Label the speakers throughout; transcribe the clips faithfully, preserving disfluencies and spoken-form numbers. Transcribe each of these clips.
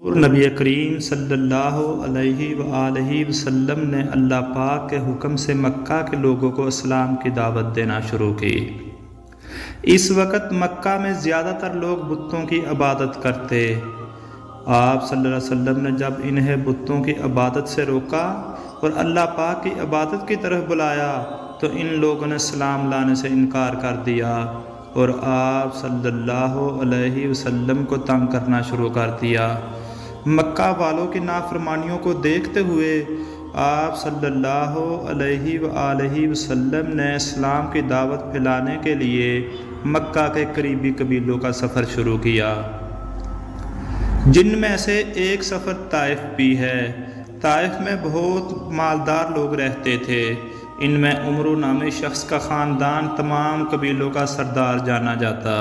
Speaker 1: اور نبی کریم صلی اللہ علیہ وآلہ وسلم نے اللہ پاک کے حکم سے مکہ کے لوگوں کو اسلام کی دعوت دینا شروع کی۔ اس وقت مکہ میں زیادہ تر لوگ بتوں کی عبادت کرتے۔ آپ صلی اللہ علیہ وسلم نے جب انہیں بتوں کی عبادت سے روکا اور اللہ پاک کی عبادت کی طرف بلایا تو ان لوگوں نے اسلام لانے سے انکار کر دیا اور آپ صلی اللہ علیہ وسلم کو تنگ کرنا شروع کر دیا۔ مکہ والوں کی نافرمانیوں کو دیکھتے ہوئے آپ صلی اللہ علیہ وآلہ وسلم نے اسلام کی دعوت پھیلانے کے لیے مکہ کے قریبی قبیلوں کا سفر شروع کیا، جن میں سے ایک سفر طائف بھی ہے۔ طائف میں بہت مالدار لوگ رہتے تھے۔ ان میں عمرو نامی شخص کا خاندان تمام قبیلوں کا سردار جانا جاتا۔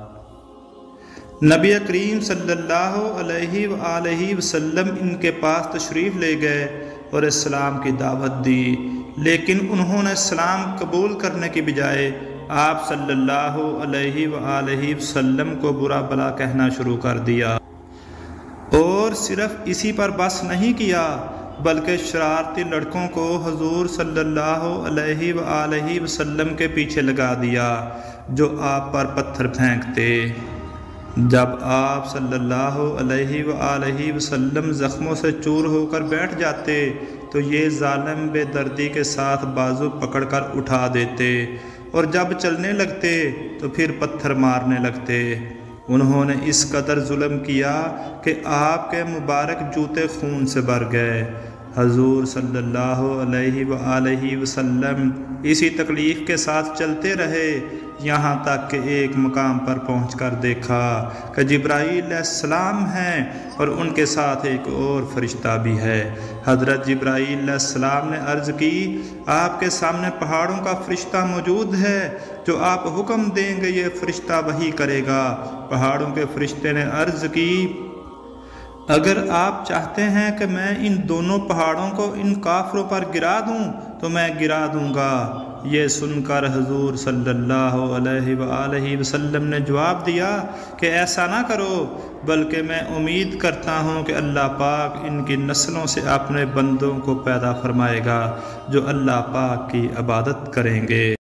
Speaker 1: نبی کریم صلی اللہ علیہ وآلہ وسلم ان کے پاس تشریف لے گئے اور اسلام کی دعوت دی، لیکن انہوں نے اسلام قبول کرنے کی بجائے آپ صلی اللہ علیہ وآلہ وسلم کو برا بھلا کہنا شروع کر دیا، اور صرف اسی پر بس نہیں کیا بلکہ شرارتی لڑکوں کو حضور صلی اللہ علیہ وآلہ وسلم کے پیچھے لگا دیا جو آپ پر پتھر پھینکتے۔ جب آپ صلی اللہ علیہ وآلہ وسلم زخموں سے چور ہو کر بیٹھ جاتے تو یہ ظالم بے دردی کے ساتھ بازو پکڑ کر اٹھا دیتے، اور جب چلنے لگتے تو پھر پتھر مارنے لگتے۔ انہوں نے اس قدر ظلم کیا کہ آپ کے مبارک جوتے خون سے بھر گئے۔ حضور صلی اللہ علیہ وآلہ وسلم اسی تکلیف کے ساتھ چلتے رہے، یہاں تک کہ ایک مقام پر پہنچ کر دیکھا کہ جبرائیل علیہ السلام ہیں اور ان کے ساتھ ایک اور فرشتہ بھی ہے۔ حضرت جبرائیل علیہ السلام نے عرض کی، آپ کے سامنے پہاڑوں کا فرشتہ موجود ہے، جو آپ حکم دیں گے یہ فرشتہ وحی کرے گا۔ پہاڑوں کے فرشتے نے عرض کی، اگر آپ چاہتے ہیں کہ میں ان دونوں پہاڑوں کو ان کافروں پر گرا دوں تو میں گرا دوں گا۔ یہ سن کر حضور صلی اللہ علیہ وآلہ وسلم نے جواب دیا کہ ایسا نہ کرو، بلکہ میں امید کرتا ہوں کہ اللہ پاک ان کی نسلوں سے اپنے بندوں کو پیدا فرمائے گا جو اللہ پاک کی عبادت کریں گے۔